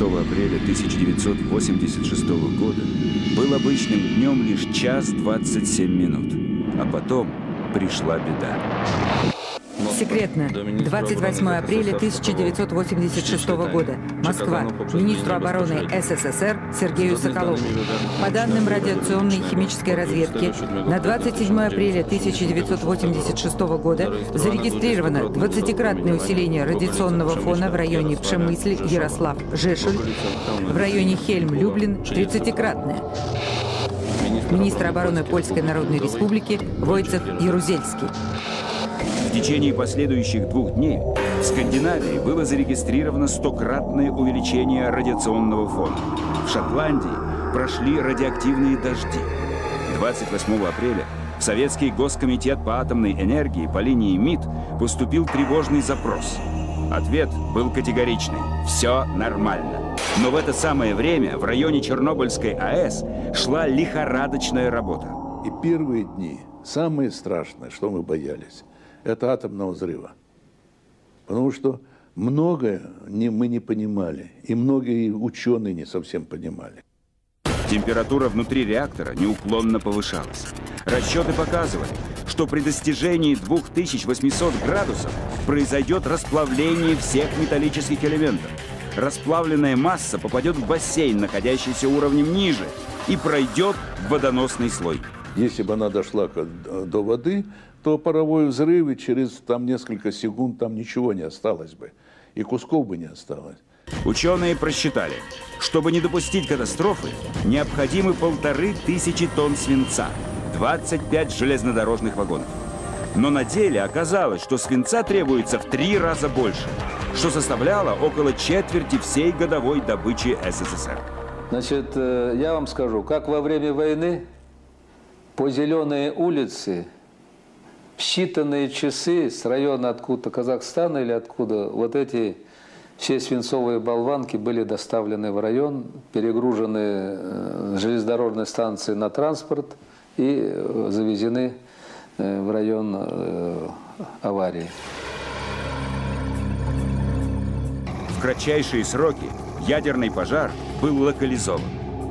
апреля 1986 года был обычным днем лишь 1:27, а потом пришла беда. Секретно. 28 апреля 1986 года. Москва. Министру обороны СССР Сергею Соколову. По данным радиационной и химической разведки, на 27 апреля 1986 года зарегистрировано 20-кратное усиление радиационного фона в районе Пшемысль, Ярослав, Жешель. В районе Хельм-Люблин 30-кратное. Министр обороны Польской Народной Республики Войцех Ярузельский. В течение последующих 2 дней в Скандинавии было зарегистрировано 100-кратное увеличение радиационного фона. В Шотландии прошли радиоактивные дожди. 28 апреля в Советский Госкомитет по атомной энергии по линии МИД поступил тревожный запрос. Ответ был категоричный – все нормально. Но в это самое время в районе Чернобыльской АЭС шла лихорадочная работа. И первые дни, самое страшное, что мы боялись, это атомного взрыва. Потому что многое мы не понимали, и многие ученые не совсем понимали. Температура внутри реактора неуклонно повышалась. Расчеты показывали, что при достижении 2800 градусов произойдет расплавление всех металлических элементов. Расплавленная масса попадет в бассейн, находящийся уровнем ниже, и пройдет в водоносный слой. Если бы она дошла до воды, то паровой взрыв, и через несколько секунд там ничего не осталось бы, и кусков бы не осталось. Ученые просчитали, чтобы не допустить катастрофы, необходимы 1500 тонн свинца, 25 железнодорожных вагонов. Но на деле оказалось, что свинца требуется в 3 раза больше, что составляло около четверти всей годовой добычи СССР. Значит, я вам скажу, как во время войны по Зеленой улице в считанные часы с района откуда-то Казахстана или откуда вот эти все свинцовые болванки были доставлены в район, перегружены с железнодорожной станции на транспорт и завезены в район аварии. В кратчайшие сроки ядерный пожар был локализован.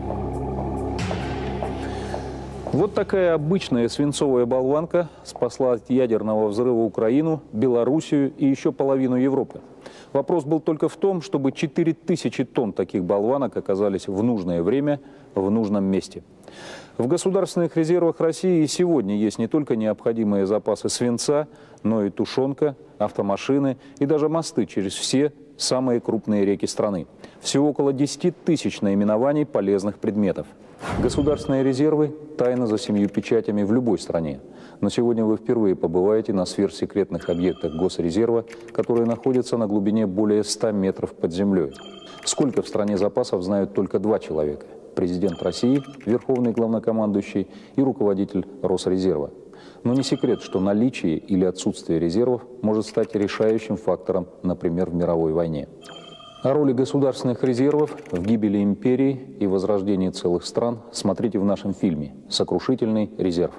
Вот такая обычная свинцовая болванка спасла от ядерного взрыва Украину, Белоруссию и еще половину Европы. Вопрос был только в том, чтобы 4000 тонн таких болванок оказались в нужное время, в нужном месте. В государственных резервах России и сегодня есть не только необходимые запасы свинца, но и тушенка, автомашины и даже мосты через все самые крупные реки страны. Всего около 10 тысяч наименований полезных предметов. Государственные резервы – тайна за 7 печатями в любой стране. Но сегодня вы впервые побываете на сверхсекретных объектах Госрезерва, которые находятся на глубине более 100 метров под землей. Сколько в стране запасов знают только 2 человека – президент России, верховный главнокомандующий, и руководитель Росрезерва. Но не секрет, что наличие или отсутствие резервов может стать решающим фактором, например, в мировой войне. О роли государственных резервов в гибели империи и возрождении целых стран смотрите в нашем фильме «Сокрушительный резерв».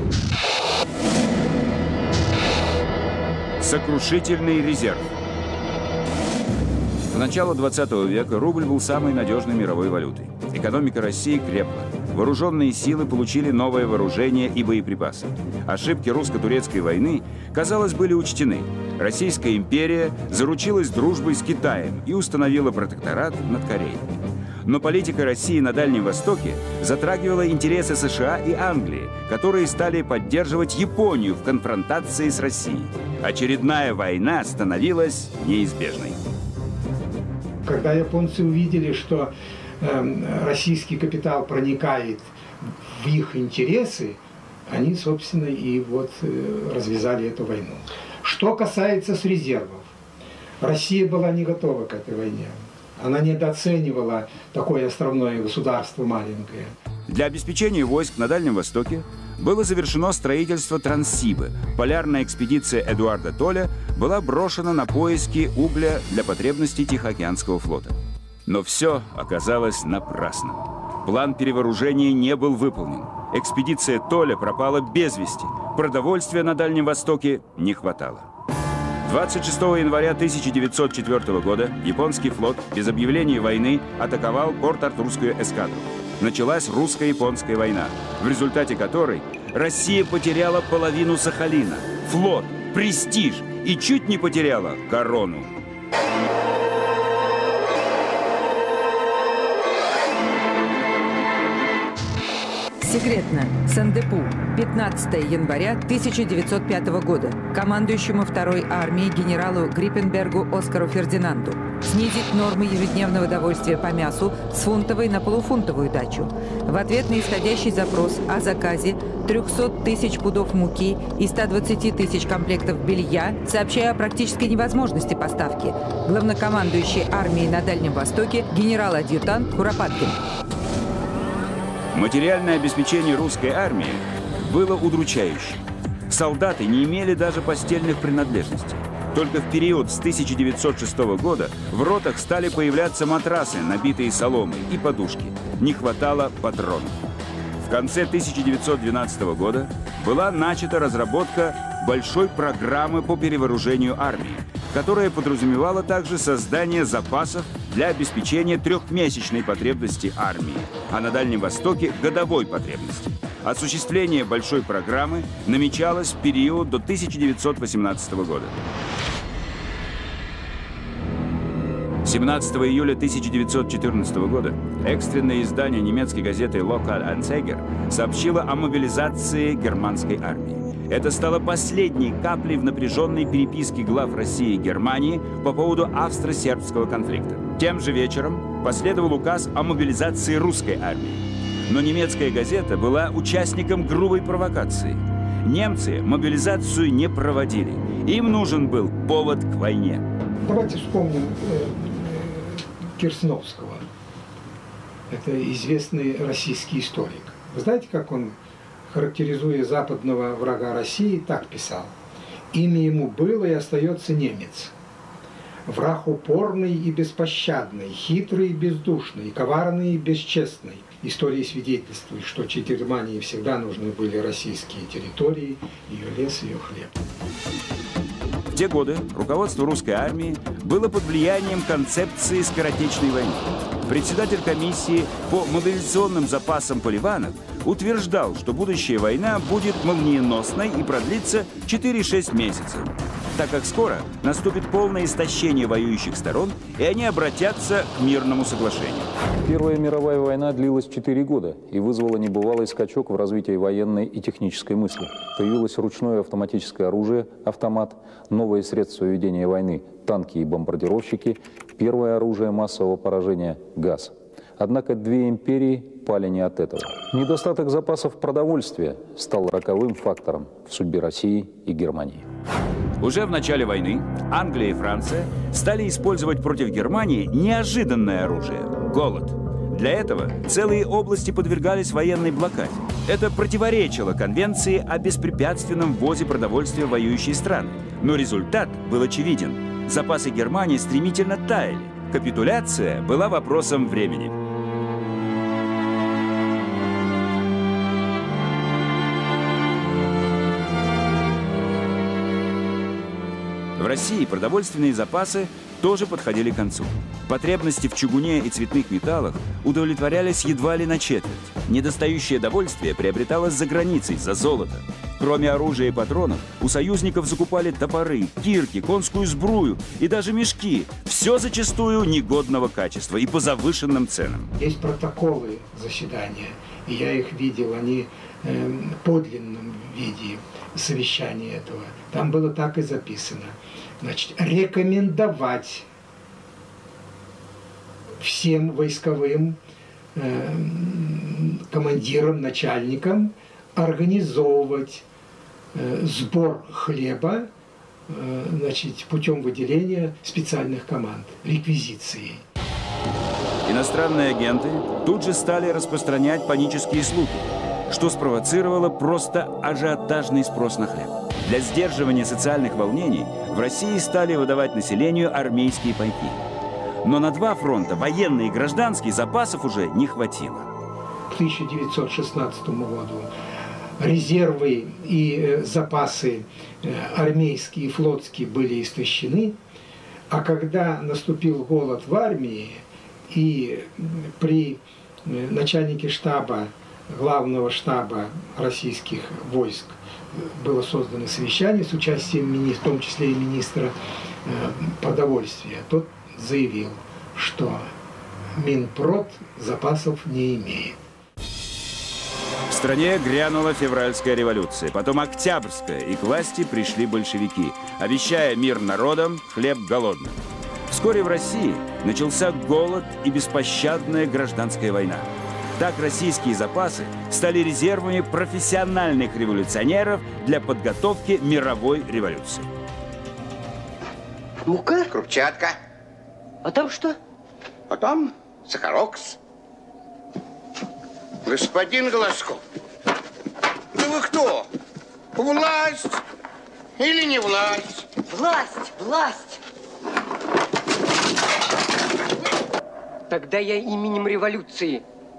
Сокрушительный резерв. В начало 20 века рубль был самой надежной мировой валютой. Экономика России крепла. Вооруженные силы получили новое вооружение и боеприпасы. Ошибки русско-турецкой войны, казалось, были учтены. Российская империя заручилась дружбой с Китаем и установила протекторат над Кореей. Но политика России на Дальнем Востоке затрагивала интересы США и Англии, которые стали поддерживать Японию в конфронтации с Россией. Очередная война становилась неизбежной. Когда японцы увидели, что российский капитал проникает в их интересы, они, собственно, и развязали эту войну. Что касается резервов, Россия была не готова к этой войне. Она недооценивала такое островное государство маленькое. Для обеспечения войск на Дальнем Востоке было завершено строительство Транссибы. Полярная экспедиция Эдуарда Толля была брошена на поиски угля для потребностей Тихоокеанского флота. Но все оказалось напрасно. План перевооружения не был выполнен. Экспедиция Толля пропала без вести. Продовольствия на Дальнем Востоке не хватало. 26 января 1904 года японский флот без объявления войны атаковал Порт-Артурскую эскадру. Началась русско-японская война, в результате которой Россия потеряла половину Сахалина, флот, престиж и чуть не потеряла корону. Секретно. Сандепу. 15 января 1905 года. Командующему второй армией генералу Гриппенбергу Оскару Фердинанду снизить нормы ежедневного довольствия по мясу с фунтовой на полуфунтовую дачу. В ответ на исходящий запрос о заказе 300 тысяч пудов муки и 120 тысяч комплектов белья, сообщая о практической невозможности поставки, главнокомандующий армией на Дальнем Востоке генерал-адъютант Куропаткин. Материальное обеспечение русской армии было удручающим. Солдаты не имели даже постельных принадлежностей. Только в период с 1906 года в ротах стали появляться матрасы, набитые соломой, и подушки. Не хватало патронов. В конце 1912 года была начата разработка большой программы по перевооружению армии, которая подразумевала также создание запасов для обеспечения трехмесячной потребности армии, а на Дальнем Востоке – годовой потребности. Осуществление большой программы намечалось в период до 1918 года. 17 июля 1914 года экстренное издание немецкой газеты «Lokal Anzeiger» сообщило о мобилизации германской армии. Это стало последней каплей в напряженной переписке глав России и Германии по поводу австро-сербского конфликта. Тем же вечером последовал указ о мобилизации русской армии. Но немецкая газета была участником грубой провокации. Немцы мобилизацию не проводили. Им нужен был повод к войне. Давайте вспомним Кирсновского. Это известный российский историк. Вы знаете, как он, характеризуя западного врага России, так писал: «Имя ему было и остается немец. Враг упорный и беспощадный, хитрый и бездушный, коварный и бесчестный. История свидетельствует, что Германии всегда нужны были российские территории, ее лес, ее хлеб». В те годы руководство русской армии было под влиянием концепции скоротечной войны. Председатель комиссии по мобилизационным запасам Поливанов утверждал, что будущая война будет молниеносной и продлится 4-6 месяцев, так как скоро наступит полное истощение воюющих сторон, и они обратятся к мирному соглашению. Первая мировая война длилась 4 года и вызвала небывалый скачок в развитии военной и технической мысли. Появилось ручное автоматическое оружие, автомат, новые средства ведения войны, танки и бомбардировщики, первое оружие массового поражения – газ. Однако две империи пали не от этого. Недостаток запасов продовольствия стал роковым фактором в судьбе России и Германии. Уже в начале войны Англия и Франция стали использовать против Германии неожиданное оружие – голод. Для этого целые области подвергались военной блокаде. Это противоречило Конвенции о беспрепятственном ввозе продовольствия в воюющие страны. Но результат был очевиден. Запасы Германии стремительно таяли. Капитуляция была вопросом времени. В России продовольственные запасы тоже подходили к концу. Потребности в чугуне и цветных металлах удовлетворялись едва ли на четверть. Недостающее довольствие приобреталось за границей, за золото. Кроме оружия и патронов, у союзников закупали топоры, кирки, конскую сбрую и даже мешки. Все зачастую негодного качества и по завышенным ценам. Есть протоколы заседания, и я их видел, они в подлинном виде совещания этого. Там было так и записано. Значит, рекомендовать всем войсковым командирам, начальникам организовывать сбор хлеба, значит, путем выделения специальных команд, реквизицией. Иностранные агенты тут же стали распространять панические слухи, что спровоцировало просто ажиотажный спрос на хлеб. Для сдерживания социальных волнений в России стали выдавать населению армейские пайки. Но на два фронта, военный и гражданский, запасов уже не хватило. К 1916 году резервы и запасы армейские и флотские были истощены. А когда наступил голод в армии, и при начальнике штаба, главного штаба российских войск было создано совещание с участием, в том числе и министра продовольствия, тот заявил, что Минпрод запасов не имеет. В стране грянула февральская революция, потом октябрьская, и к власти пришли большевики, обещая мир народам, хлеб голодным. Вскоре в России начался голод и беспощадная гражданская война. Так российские запасы стали резервами профессиональных революционеров для подготовки мировой революции. Мука? Крупчатка. А там что? А там сахарокс. Господин Глазков, да вы кто? Власть или не власть? Власть, власть. Тогда я именем революции.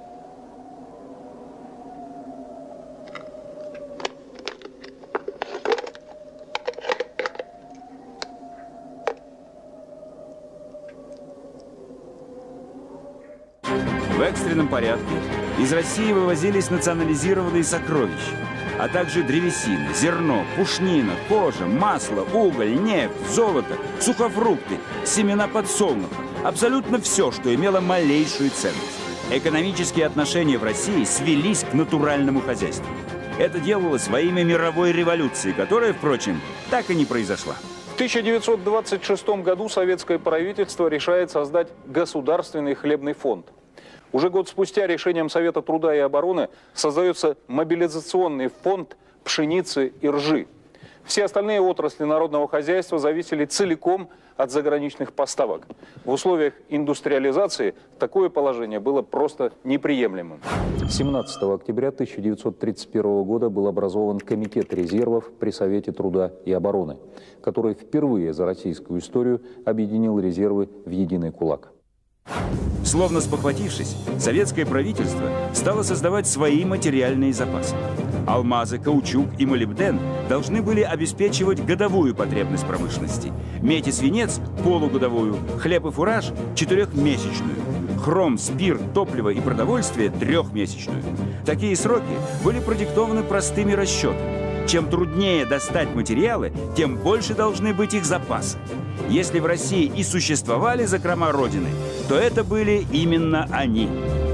В экстренном порядке из России вывозились национализированные сокровища, а также древесина, зерно, пушнина, кожа, масло, уголь, нефть, золото, сухофрукты, семена подсолнуха. Абсолютно все, что имело малейшую ценность. Экономические отношения в России свелись к натуральному хозяйству. Это делалось во имя мировой революции, которая, впрочем, так и не произошла. В 1926 году советское правительство решает создать Государственный хлебный фонд. Уже год спустя решением Совета труда и обороны создается мобилизационный фонд пшеницы и ржи. Все остальные отрасли народного хозяйства зависели целиком от заграничных поставок. В условиях индустриализации такое положение было просто неприемлемым. 17 октября 1931 года был образован Комитет резервов при Совете труда и обороны, который впервые за российскую историю объединил резервы в единый кулак. Словно спохватившись, советское правительство стало создавать свои материальные запасы. Алмазы, каучук и молибден должны были обеспечивать годовую потребность промышленности. Медь и свинец – полугодовую, хлеб и фураж – 4-месячную. Хром, спирт, топливо и продовольствие – 3-месячную. Такие сроки были продиктованы простыми расчетами. Чем труднее достать материалы, тем больше должны быть их запасы. Если в России и существовали закрома Родины, то это были именно они.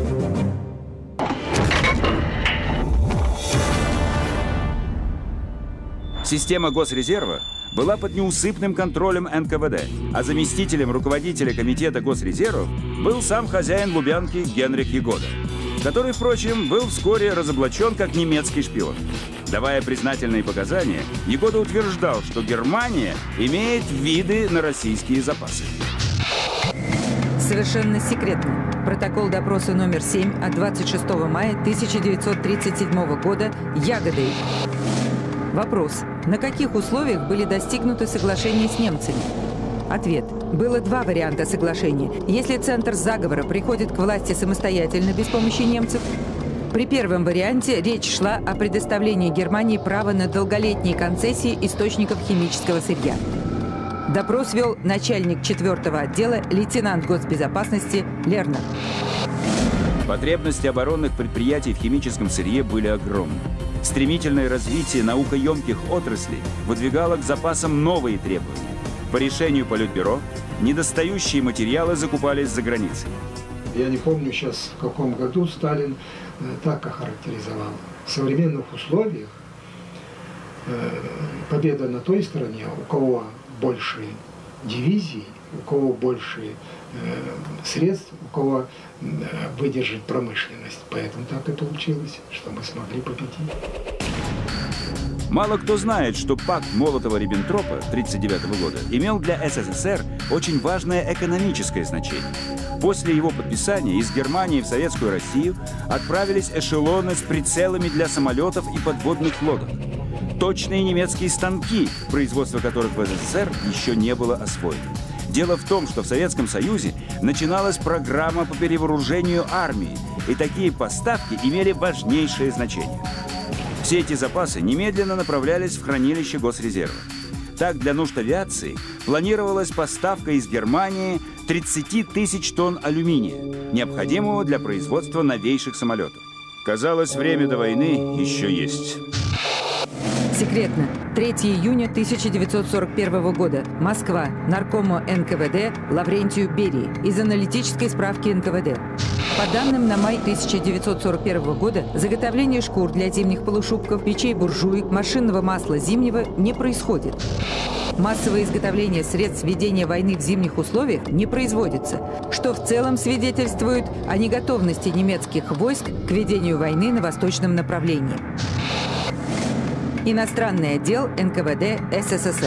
Система Госрезерва была под неусыпным контролем НКВД, а заместителем руководителя Комитета Госрезервов был сам хозяин Лубянки Генрих Ягода, который, впрочем, был вскоре разоблачен как немецкий шпион. Давая признательные показания, Ягода утверждал, что Германия имеет виды на российские запасы. Совершенно секретно. Протокол допроса номер 7 от 26 мая 1937 года Ягодой. Вопрос. На каких условиях были достигнуты соглашения с немцами? Ответ. Было два варианта соглашения. Если центр заговора приходит к власти самостоятельно, без помощи немцев. При первом варианте речь шла о предоставлении Германии права на долголетние концессии источников химического сырья. Допрос вел начальник 4-го отдела лейтенант госбезопасности Лернер. Потребности оборонных предприятий в химическом сырье были огромны. Стремительное развитие наукоемких отраслей выдвигало к запасам новые требования. По решению Политбюро недостающие материалы закупались за границей. Я не помню сейчас, в каком году Сталин так охарактеризовал. В современных условиях победа на той стороне, у кого больше дивизий, у кого больше средств, у кого выдержит промышленность. Поэтому так и получилось, что мы смогли победить. Мало кто знает, что пакт Молотова-Риббентропа 1939 года имел для СССР очень важное экономическое значение. После его подписания из Германии в Советскую Россию отправились эшелоны с прицелами для самолетов и подводных лодок. Точные немецкие станки, производство которых в СССР еще не было освоено. Дело в том, что в Советском Союзе начиналась программа по перевооружению армии, и такие поставки имели важнейшее значение. Все эти запасы немедленно направлялись в хранилище Госрезерва. Так, для нужд авиации планировалась поставка из Германии 30 тысяч тонн алюминия, необходимого для производства новейших самолетов. Казалось, время до войны еще есть. Секретно. 3 июня 1941 года. Москва. Наркому НКВД Лаврентию Берии. Из аналитической справки НКВД. По данным на май 1941 года, заготовление шкур для зимних полушубков, печей буржуек, машинного масла зимнего не происходит. Массовое изготовление средств ведения войны в зимних условиях не производится, что в целом свидетельствует о неготовности немецких войск к ведению войны на восточном направлении. Иностранный отдел НКВД СССР.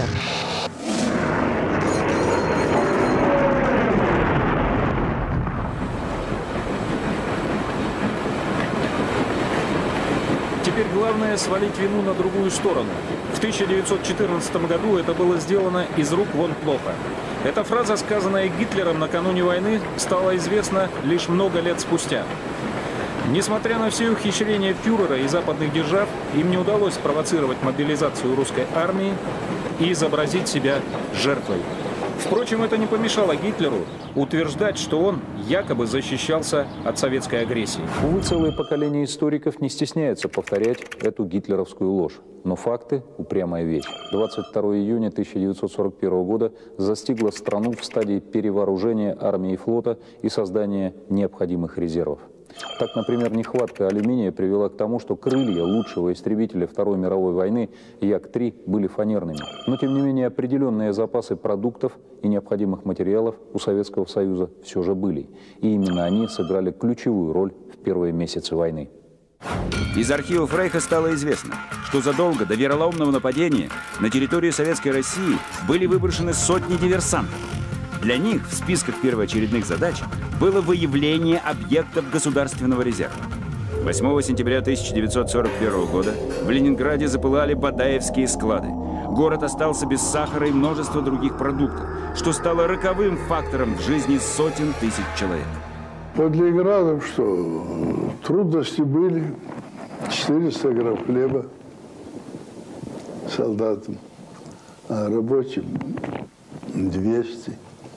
Теперь главное свалить вину на другую сторону. В 1914 году это было сделано из рук вон плохо. Эта фраза, сказанная Гитлером накануне войны, стала известна лишь много лет спустя. Несмотря на все ухищрения фюрера и западных держав, им не удалось спровоцировать мобилизацию русской армии и изобразить себя жертвой. Впрочем, это не помешало Гитлеру утверждать, что он якобы защищался от советской агрессии. Увы, целое поколение историков не стесняется повторять эту гитлеровскую ложь. Но факты – упрямая вещь. 22 июня 1941 года застигла страну в стадии перевооружения армии и флота и создания необходимых резервов. Так, например, нехватка алюминия привела к тому, что крылья лучшего истребителя Второй мировой войны Як-3 были фанерными. Но, тем не менее, определенные запасы продуктов и необходимых материалов у Советского Союза все же были. И именно они сыграли ключевую роль в первые месяцы войны. Из архивов Рейха стало известно, что задолго до вероломного нападения на территорию Советской России были выброшены сотни диверсантов. Для них в списках первоочередных задач было выявление объектов государственного резерва. 8 сентября 1941 года в Ленинграде запылали бадаевские склады. Город остался без сахара и множества других продуктов, что стало роковым фактором в жизни сотен тысяч человек. Под Ленинградом что? Трудности были. 400 грамм хлеба солдатам, а рабочим 200.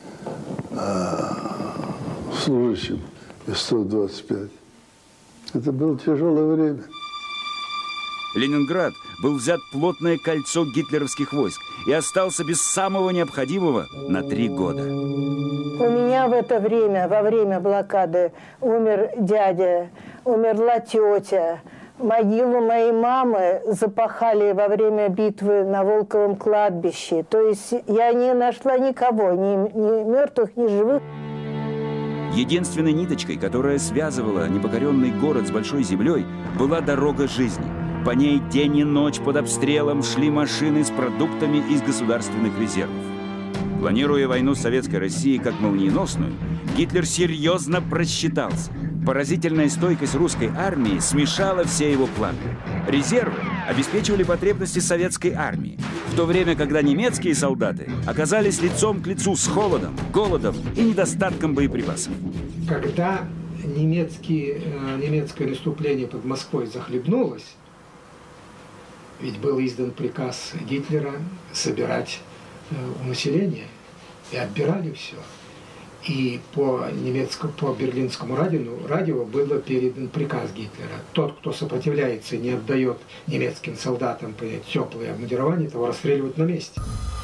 Служащим 125. Это было тяжелое время. Ленинград был взят в плотное кольцо гитлеровских войск и остался без самого необходимого на 3 года. У меня в это время, во время блокады, умер дядя, умерла тетя. Могилу моей мамы запахали во время битвы на Волковом кладбище. То есть я не нашла никого, ни мертвых, ни живых. Единственной ниточкой, которая связывала непокоренный город с большой землей, была дорога жизни. По ней день и ночь под обстрелом шли машины с продуктами из государственных резервов. Планируя войну с Советской Россией как молниеносную, Гитлер серьезно просчитался. Поразительная стойкость русской армии смешала все его планы. Резервы обеспечивали потребности советской армии, в то время, когда немецкие солдаты оказались лицом к лицу с холодом, голодом и недостатком боеприпасов. Когда немецкое наступление под Москвой захлебнулось, ведь был издан приказ Гитлера собирать у населения, и отбирали все. И по берлинскому радио было передан приказ Гитлера. Тот, кто сопротивляется и не отдает немецким солдатам теплое обмундирование, того расстреливают на месте.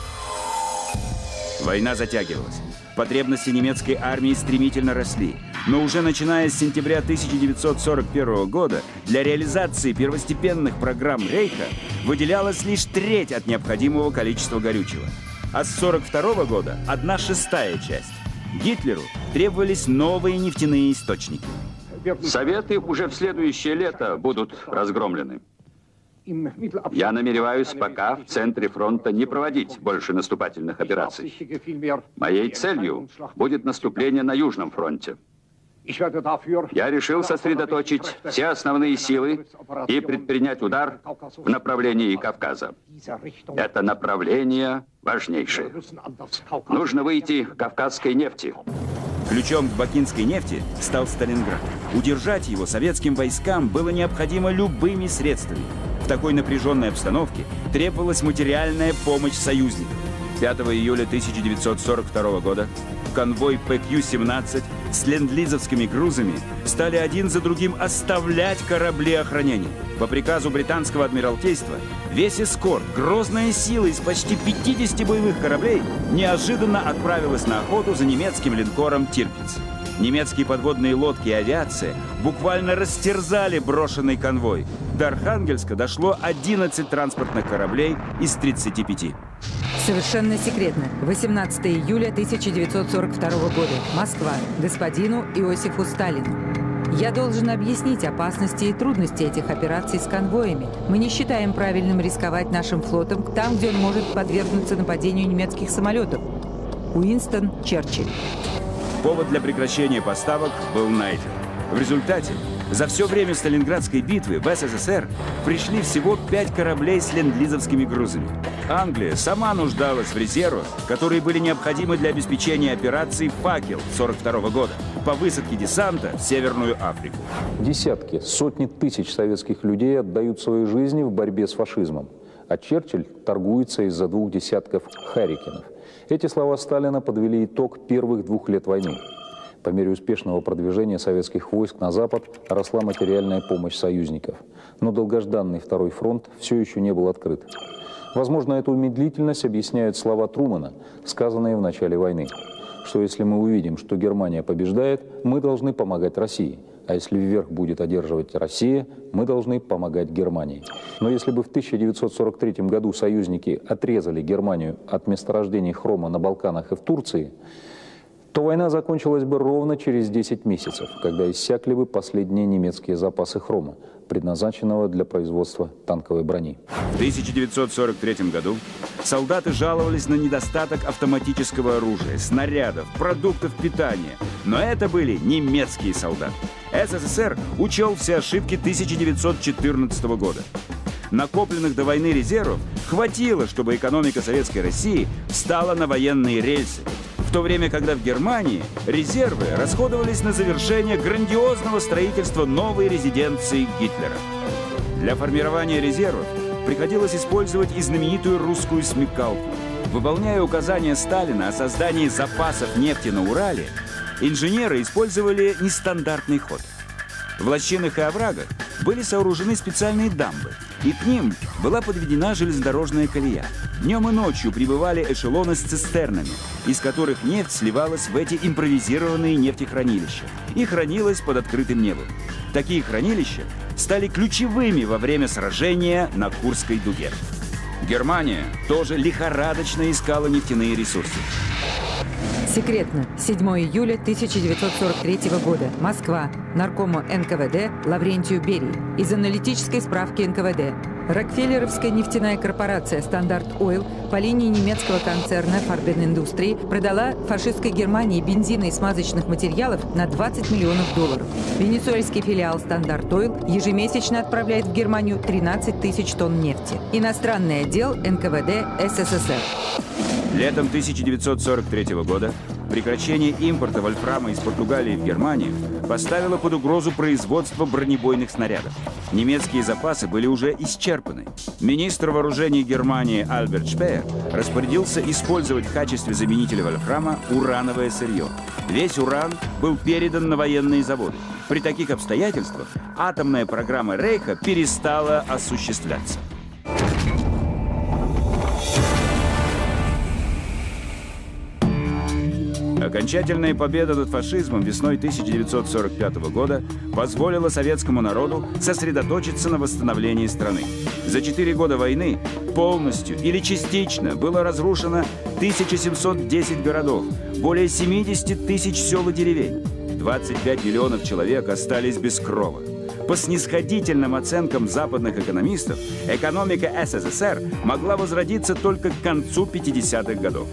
Война затягивалась. Потребности немецкой армии стремительно росли. Но уже начиная с сентября 1941 года для реализации первостепенных программ Рейха выделялась лишь треть от необходимого количества горючего. А с 1942 года 1/6 часть. Гитлеру требовались новые нефтяные источники. Советы уже в следующее лето будут разгромлены. Я намереваюсь пока в центре фронта не проводить больше наступательных операций. Моей целью будет наступление на Южном фронте. Я решил сосредоточить все основные силы и предпринять удар в направлении Кавказа. Это направление важнейшее. Нужно выйти к кавказской нефти. Ключом к бакинской нефти стал Сталинград. Удержать его советским войскам было необходимо любыми средствами. В такой напряженной обстановке требовалась материальная помощь союзников. 5 июля 1942 года конвой ПК-17 с ленд-лизовскими грузами стали один за другим оставлять корабли охранения. По приказу британского адмиралтейства весь эскорт, грозная сила из почти 50 боевых кораблей, неожиданно отправилась на охоту за немецким линкором «Тирпиц». Немецкие подводные лодки и авиация буквально растерзали брошенный конвой. До Архангельска дошло 11 транспортных кораблей из 35. Совершенно секретно. 18 июля 1942 года. Москва. Господину Иосифу Сталину. Я должен объяснить опасности и трудности этих операций с конвоями. Мы не считаем правильным рисковать нашим флотом там, где он может подвергнуться нападению немецких самолетов. Уинстон Черчилль. Повод для прекращения поставок был найден. В результате, за все время Сталинградской битвы в СССР пришли всего 5 кораблей с ленд-лизовскими грузами. Англия сама нуждалась в резервах, которые были необходимы для обеспечения операции «Факел» 1942 года по высадке десанта в Северную Африку. Десятки, сотни тысяч советских людей отдают свои жизни в борьбе с фашизмом. А Черчилль торгуется из-за 2 десятков «Харрикенов». Эти слова Сталина подвели итог первых 2 лет войны. По мере успешного продвижения советских войск на Запад росла материальная помощь союзников. Но долгожданный Второй фронт все еще не был открыт. Возможно, эту медлительность объясняют слова Трумэна, сказанные в начале войны, что если мы увидим, что Германия побеждает, мы должны помогать России. А если вверх будет одерживать Россия, мы должны помогать Германии. Но если бы в 1943 году союзники отрезали Германию от месторождений хрома на Балканах и в Турции, то война закончилась бы ровно через 10 месяцев, когда иссякли бы последние немецкие запасы хрома, предназначенного для производства танковой брони. В 1943 году солдаты жаловались на недостаток автоматического оружия, снарядов, продуктов питания. Но это были немецкие солдаты. СССР учел все ошибки 1914 года. Накопленных до войны резервов хватило, чтобы экономика Советской России встала на военные рельсы. В то время, когда в Германии резервы расходовались на завершение грандиозного строительства новой резиденции Гитлера. Для формирования резервов приходилось использовать и знаменитую русскую смекалку. Выполняя указания Сталина о создании запасов нефти на Урале, инженеры использовали нестандартный ход. В лощинах и оврагах были сооружены специальные дамбы, и к ним была подведена железнодорожная колея. Днем и ночью прибывали эшелоны с цистернами, из которых нефть сливалась в эти импровизированные нефтехранилища и хранилась под открытым небом. Такие хранилища стали ключевыми во время сражения на Курской дуге. Германия тоже лихорадочно искала нефтяные ресурсы. Секретно. 7 июля 1943 года. Москва. Наркому НКВД Лаврентию Берии. Из аналитической справки НКВД. Рокфеллеровская нефтяная корпорация «Стандарт Ойл» по линии немецкого концерна «Фарбен Индустрии» продала фашистской Германии бензина и смазочных материалов на $20 миллионов. Венесуэльский филиал «Стандарт Ойл» ежемесячно отправляет в Германию 13 тысяч тонн нефти. Иностранный отдел НКВД СССР. Летом 1943 года прекращение импорта вольфрама из Португалии в Германию поставило под угрозу производство бронебойных снарядов. Немецкие запасы были уже исчерпаны. Министр вооружений Германии Альберт Шпеер распорядился использовать в качестве заменителя вольфрама урановое сырье. Весь уран был передан на военные заводы. При таких обстоятельствах атомная программа Рейха перестала осуществляться. Окончательная победа над фашизмом весной 1945 года позволила советскому народу сосредоточиться на восстановлении страны. За 4 года войны полностью или частично было разрушено 1710 городов, более 70 тысяч сел и деревень. 25 миллионов человек остались без крова. По снисходительным оценкам западных экономистов, экономика СССР могла возродиться только к концу 50-х годов.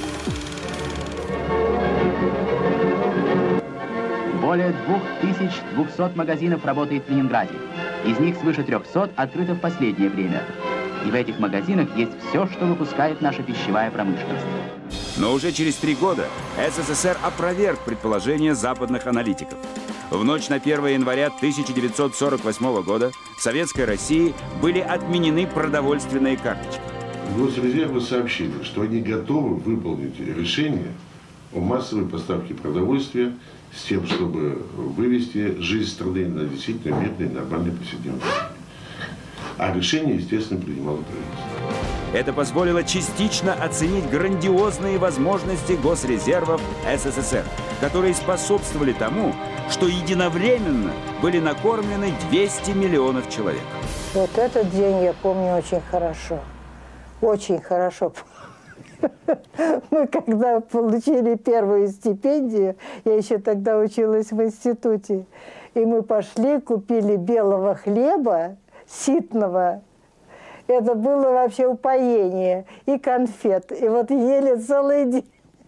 Более 2200 магазинов работает в Ленинграде. Из них свыше 300 открыто в последнее время. И в этих магазинах есть все, что выпускает наша пищевая промышленность. Но уже через 3 года СССР опроверг предположения западных аналитиков. В ночь на 1 января 1948 года в Советской России были отменены продовольственные карточки. Госрезервы сообщили, что они готовы выполнить решение о массовой поставке продовольствия с тем, чтобы вывести жизнь страны на действительно мирный, нормальный повседневный уровень. А решение, естественно, принимало правительство. Это позволило частично оценить грандиозные возможности госрезервов СССР, которые способствовали тому, что единовременно были накормлены 200 миллионов человек. Вот этот день я помню очень хорошо. Очень хорошо. Мы когда получили первую стипендию, я еще тогда училась в институте, и мы пошли, купили белого хлеба, ситного. Это было вообще упоение. И конфет. И вот ели целый день.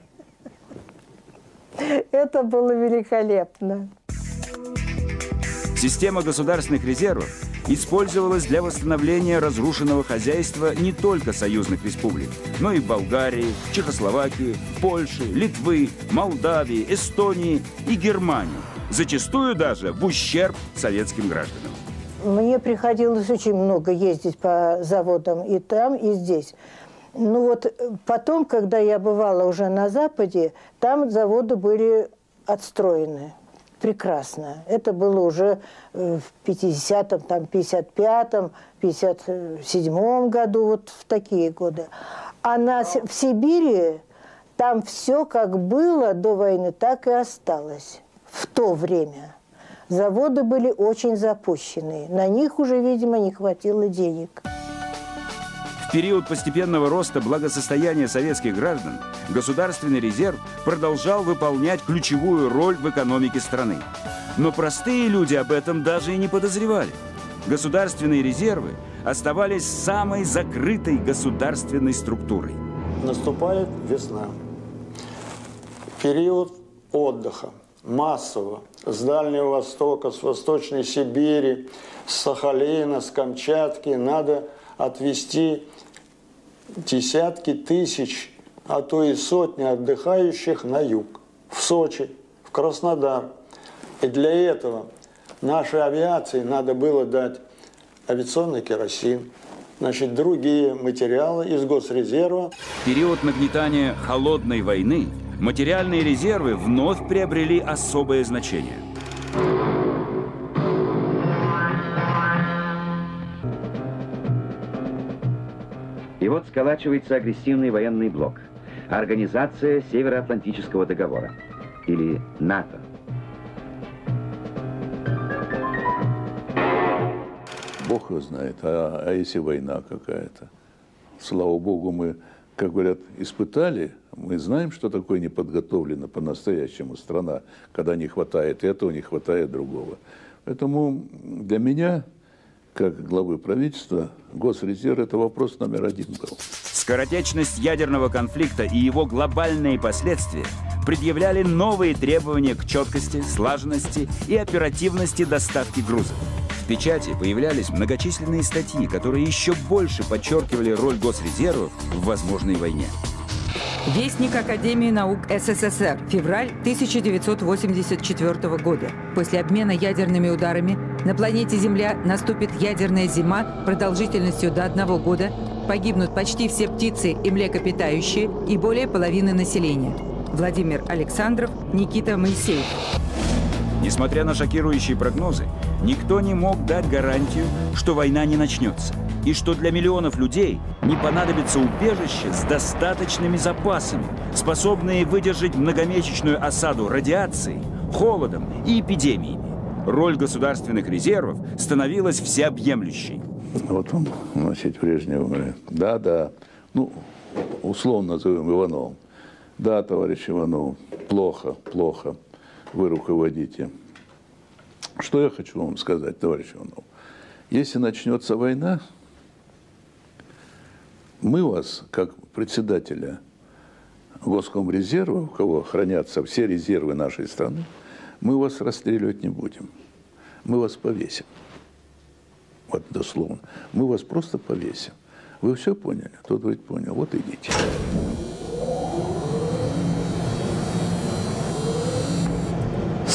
Это было великолепно. Система государственных резервов использовалась для восстановления разрушенного хозяйства не только союзных республик, но и Болгарии, Чехословакии, Польши, Литвы, Молдавии, Эстонии и Германии, зачастую даже в ущерб советским гражданам. Мне приходилось очень много ездить по заводам и там, и здесь. Ну вот потом, когда я бывала уже на Западе, там заводы были отстроены. Прекрасно. Это было уже в 50-м, там, 55-м, 57-м году, вот в такие годы. А в Сибири там все как было до войны, так и осталось в то время. Заводы были очень запущенные. На них уже, видимо, не хватило денег. В период постепенного роста благосостояния советских граждан Государственный резерв продолжал выполнять ключевую роль в экономике страны. Но простые люди об этом даже и не подозревали. Государственные резервы оставались самой закрытой государственной структурой. Наступает весна. Период отдыха. Массово. С Дальнего Востока, с Восточной Сибири, с Сахалина, с Камчатки надо отвезти десятки тысяч, а то и сотни отдыхающих на юг, в Сочи, в Краснодар. И для этого нашей авиации надо было дать авиационный керосин, значит, другие материалы из Госрезерва. В период нагнетания холодной войны материальные резервы вновь приобрели особое значение. И вот сколачивается агрессивный военный блок. Организация Североатлантического договора. Или НАТО. Бог его знает. А если война какая-то? Слава Богу, мы, как говорят, испытали. Мы знаем, что такое неподготовлена по-настоящему страна, когда не хватает этого, не хватает другого. Поэтому для меня, как главы правительства, Госрезерв – это вопрос номер 1 был. Скоротечность ядерного конфликта и его глобальные последствия предъявляли новые требования к четкости, слаженности и оперативности доставки грузов. В печати появлялись многочисленные статьи, которые еще больше подчеркивали роль Госрезервов в возможной войне. Вестник Академии наук СССР. Февраль 1984 года. После обмена ядерными ударами на планете Земля наступит ядерная зима продолжительностью до 1 года. Погибнут почти все птицы и млекопитающие и более половины населения. Владимир Александров, Никита Моисеев. Несмотря на шокирующие прогнозы, никто не мог дать гарантию, что война не начнется, и что для миллионов людей не понадобится убежище с достаточными запасами, способные выдержать многомесячную осаду радиацией, холодом и эпидемиями. Роль государственных резервов становилась всеобъемлющей. Вот он, значит, Брежнев говорит, да, ну, условно назовем Ивановым. Да, товарищ Иванов, плохо, вы руководите. Что я хочу вам сказать, товарищ Иванов? Если начнется война, мы вас, как председателя Госкомрезерва, у кого хранятся все резервы нашей страны, мы вас расстреливать не будем. Мы вас повесим. Вот дословно. Мы вас просто повесим. Вы все поняли? Тот говорит, понял. Вот идите.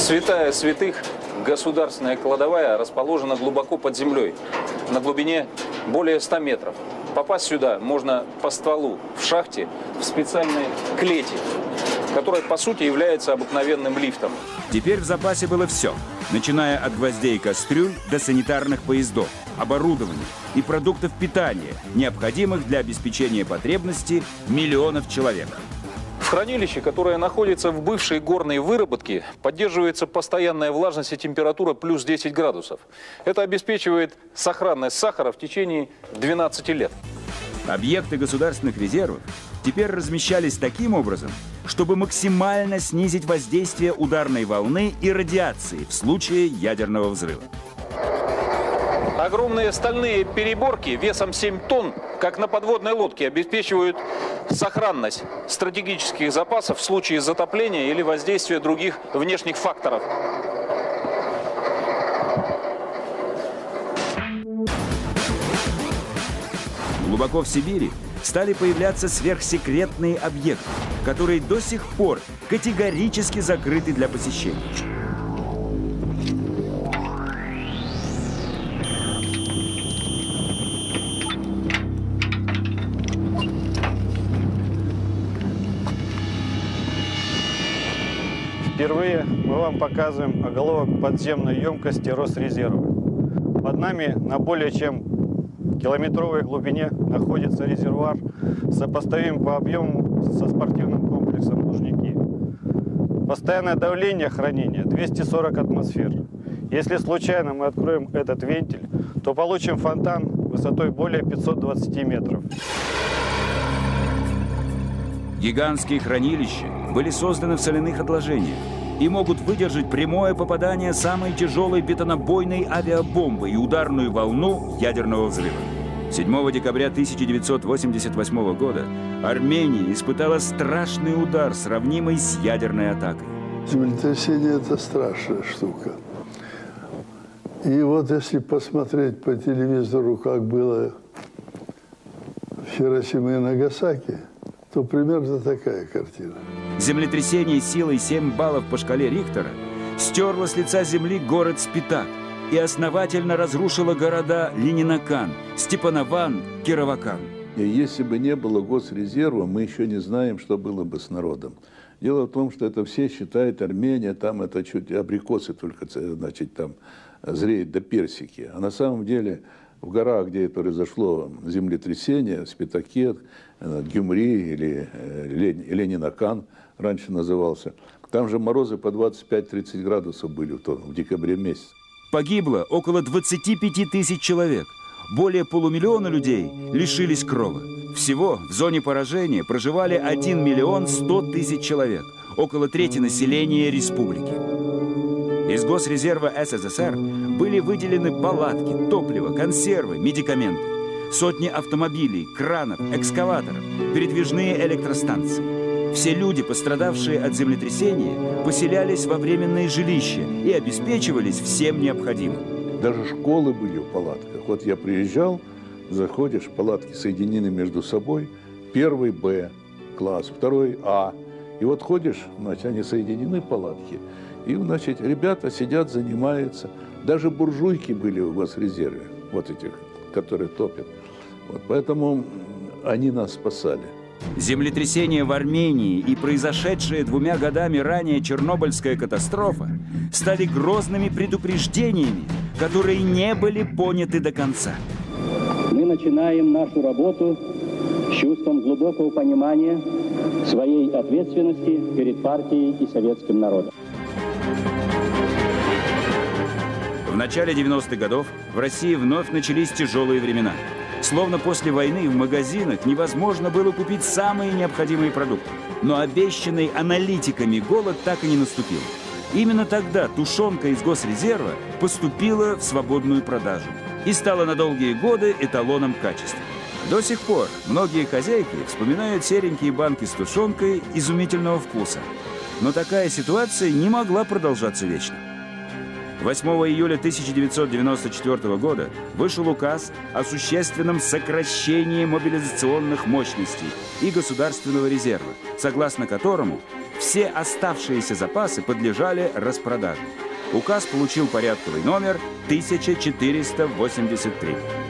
Святая святых, государственная кладовая, расположена глубоко под землей, на глубине более 100 метров. Попасть сюда можно по стволу в шахте в специальной клети, которая по сути является обыкновенным лифтом. Теперь в запасе было все, начиная от гвоздей и кастрюль до санитарных поездов, оборудования и продуктов питания, необходимых для обеспечения потребностей миллионов человек. В хранилище, которое находится в бывшей горной выработке, поддерживается постоянная влажность и температура плюс 10 градусов. Это обеспечивает сохранность сахара в течение 12 лет. Объекты государственных резервов теперь размещались таким образом, чтобы максимально снизить воздействие ударной волны и радиации в случае ядерного взрыва. Огромные стальные переборки весом 7 тонн, как на подводной лодке, обеспечивают сохранность стратегических запасов в случае затопления или воздействия других внешних факторов. Глубоко в Сибири стали появляться сверхсекретные объекты, которые до сих пор категорически закрыты для посещения. Впервые мы вам показываем оголовок подземной емкости Росрезерва. Под нами на более чем километровой глубине находится резервуар, сопоставим по объему со спортивным комплексом Лужники. Постоянное давление хранения 240 атмосфер. Если случайно мы откроем этот вентиль, то получим фонтан высотой более 520 метров. Гигантские хранилища были созданы в соляных отложениях и могут выдержать прямое попадание самой тяжелой бетонобойной авиабомбы и ударную волну ядерного взрыва. 7 декабря 1988 года Армения испытала страшный удар, сравнимый с ядерной атакой. Землетрясение – это страшная штука. И вот если посмотреть по телевизору, как было в Хиросиме и Нагасаки, то примерно такая картина. Землетрясение силой 7 баллов по шкале Рихтера стерло с лица земли город Спитак и основательно разрушило города Ленинакан, Степанован, Кировакан. И если бы не было госрезерва, мы еще не знаем, что было бы с народом. Дело в том, что это все считают Армения, там это чуть абрикосы только, значит, там зреют до персики. А на самом деле в горах, где это произошло землетрясение, в Спитаке, Гюмри или Ленинакан раньше назывался, там же морозы по 25-30 градусов были в декабре месяце. Погибло около 25 тысяч человек. Более полумиллиона людей лишились крова. Всего в зоне поражения проживали 1 миллион 100 тысяч человек, около трети населения республики. Из Госрезерва СССР были выделены палатки, топливо, консервы, медикаменты, сотни автомобилей, кранов, экскаваторов, передвижные электростанции. Все люди, пострадавшие от землетрясения, поселялись во временные жилища и обеспечивались всем необходимым. Даже школы были в палатках. Вот я приезжал, заходишь, палатки соединены между собой. 1 Б класс, 2 А. И вот ходишь, значит, они соединены, палатки. И, значит, ребята сидят, занимаются. Даже буржуйки были в Госрезерве, вот этих, которые топят. Вот, поэтому они нас спасали. Землетрясение в Армении и произошедшая 2 годами ранее Чернобыльская катастрофа стали грозными предупреждениями, которые не были поняты до конца. Мы начинаем нашу работу с чувством глубокого понимания своей ответственности перед партией и советским народом. В начале 90-х годов в России вновь начались тяжелые времена. Словно после войны в магазинах невозможно было купить самые необходимые продукты. Но обещанный аналитиками голод так и не наступил. Именно тогда тушенка из Госрезерва поступила в свободную продажу и стала на долгие годы эталоном качества. До сих пор многие хозяйки вспоминают серенькие банки с тушенкой изумительного вкуса. Но такая ситуация не могла продолжаться вечно. 8 июля 1994 года вышел указ о существенном сокращении мобилизационных мощностей и государственного резерва, согласно которому все оставшиеся запасы подлежали распродаже. Указ получил порядковый номер 1483.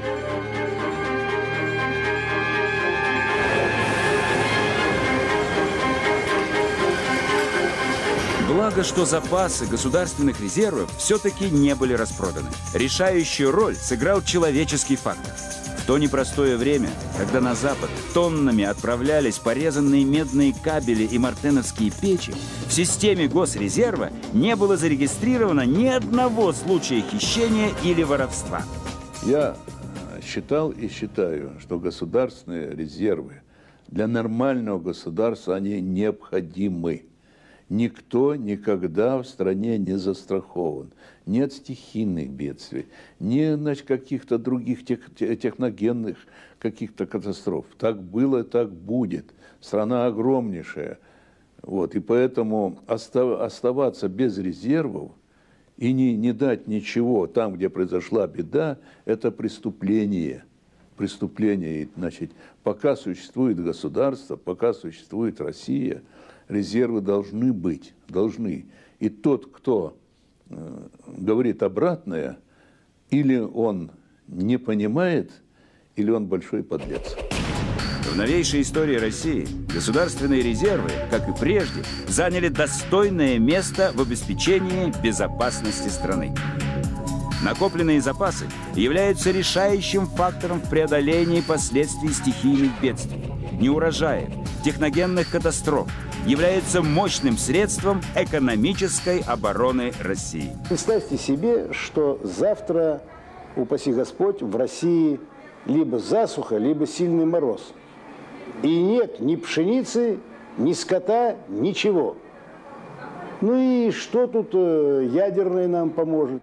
Благо, что запасы государственных резервов все-таки не были распроданы. Решающую роль сыграл человеческий фактор. В то непростое время, когда на Запад тоннами отправлялись порезанные медные кабели и мартеновские печи, в системе Госрезерва не было зарегистрировано ни одного случая хищения или воровства. Я считал и считаю, что государственные резервы для нормального государства они необходимы. Никто никогда в стране не застрахован. Нет стихийных бедствий, нет каких-то других техногенных каких-то катастроф. Так было, так будет. Страна огромнейшая. Вот. И поэтому оставаться без резервов и не дать ничего там, где произошла беда, это преступление. Преступление. Значит, пока существует государство, пока существует Россия, резервы должны быть, должны. И тот, кто говорит обратное, или он не понимает, или он большой подлец. В новейшей истории России государственные резервы, как и прежде, заняли достойное место в обеспечении безопасности страны. Накопленные запасы являются решающим фактором в преодолении последствий стихийных бедствий, неурожаев, техногенных катастроф, являются мощным средством экономической обороны России. Представьте себе, что завтра, упаси Господь, в России либо засуха, либо сильный мороз. И нет ни пшеницы, ни скота, ничего. Ну и что тут ядерное нам поможет?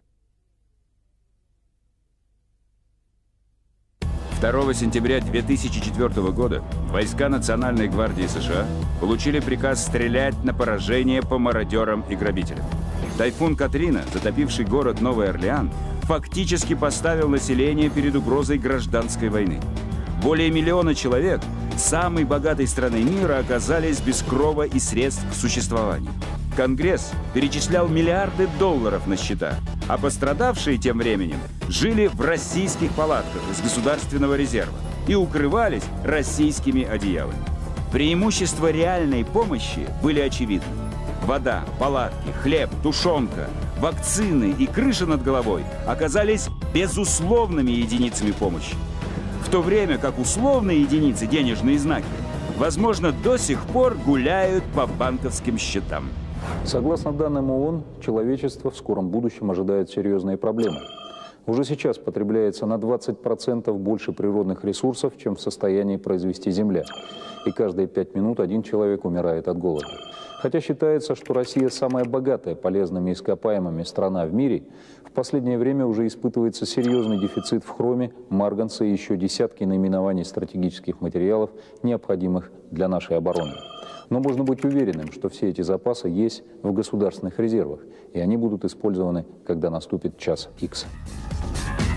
2 сентября 2004 года войска Национальной гвардии США получили приказ стрелять на поражение по мародерам и грабителям. Тайфун Катрина, затопивший город Новый Орлеан, фактически поставил население перед угрозой гражданской войны. Более миллиона человек самой богатой страны мира оказались без крова и средств к существованию. Конгресс перечислял миллиарды долларов на счета, а пострадавшие тем временем жили в российских палатках из государственного резерва и укрывались российскими одеялами. Преимущества реальной помощи были очевидны. Вода, палатки, хлеб, тушенка, вакцины и крыша над головой оказались безусловными единицами помощи. В то время как условные единицы, денежные знаки, возможно, до сих пор гуляют по банковским счетам. Согласно данным ООН, человечество в скором будущем ожидает серьезные проблемы. Уже сейчас потребляется на 20% больше природных ресурсов, чем в состоянии произвести Земля. И каждые 5 минут один человек умирает от голода. Хотя считается, что Россия самая богатая полезными ископаемыми страна в мире, в последнее время уже испытывается серьезный дефицит в хроме, марганце и еще десятки наименований стратегических материалов, необходимых для нашей обороны. Но можно быть уверенным, что все эти запасы есть в государственных резервах, и они будут использованы, когда наступит час Х.